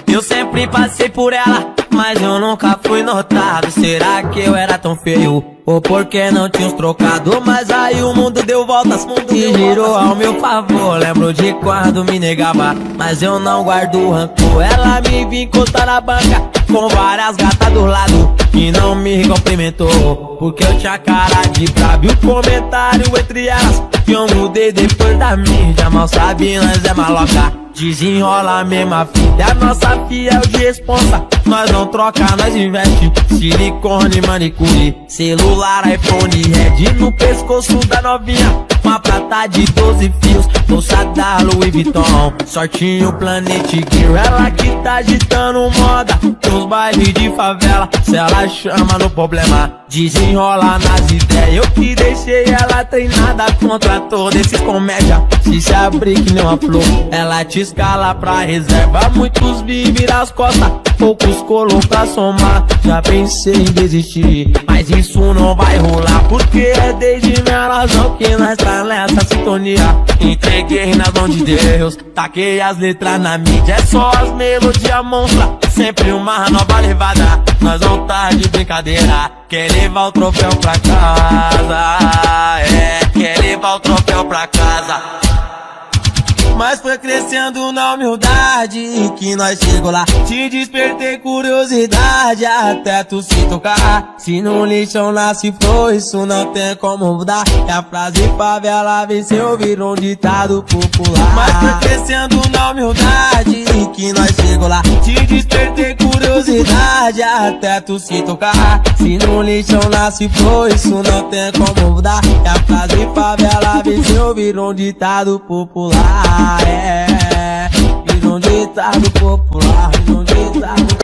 Eu sempre passei por ela, mas eu nunca fui notado. Será que eu era tão feio? Ou porque não tinha os trocados? Mas aí o mundo deu voltas e girou ao meu favor. Lembro de quando me negava, mas eu não guardo rancor. Ela me viu encostar na banca com várias gatas do lado que não me cumprimentou, porque eu tinha cara de brabo. E o comentário entre elas que eu mudei depois da mídia. Mal sabe, nós é maloca, desenrola a mesma fita. É a nossa fiel de responsa, nós não troca, nós investe. Silicone, manicure, celular, iPhone, Red no pescoço da novinha, uma prata de 12 fios, bolsa da Louis Vuitton, sortinho Planet Gear. Ela que tá agitando moda nos bailes de favela. Se ela chama no problema, desenrola nas ideias. Eu que deixei ela treinada contra todos esses comédia. Se abrir que nem uma flor, ela te escala pra reserva. Muitos vivem as costas, poucos colou pra somar. Já pensei em desistir, mas isso não vai rolar, porque é desde minha razão que nós tá nessa sintonia. Entreguei nas mãos de Deus, taquei as letras na mídia. É só as melodias monstra, sempre uma nova levada. Nós não tá de brincadeira, quer levar o troféu pra casa. É, quer levar o troféu pra casa. Mas foi crescendo na humildade que nós chegou lá. Te despertei curiosidade até tu se tocar. Se no lixão nasce flor, isso não tem como mudar. E a frase favela venceu, virou um ditado popular. Mas foi crescendo na humildade que nós chegou lá. Te despertei curiosidade até tu se tocar. Se no lixão nasce flor, isso não tem como mudar. E a frase favela venceu, virou um ditado popular. É, virou um ditado popular, virou um ditado